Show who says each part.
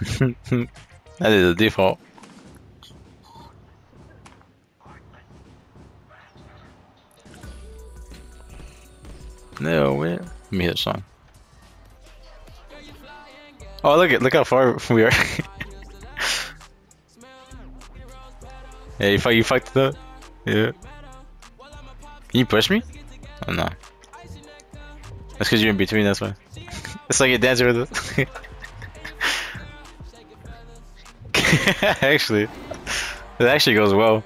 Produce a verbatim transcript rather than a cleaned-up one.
Speaker 1: That is the default. No way. Let me hit a song. Oh, look at look how far we are. Yeah, you fuck you fucked it up. Yeah. Can you push me? Oh no. That's because you're in between. That's why. It's like a dancer with us. Actually, it actually goes well.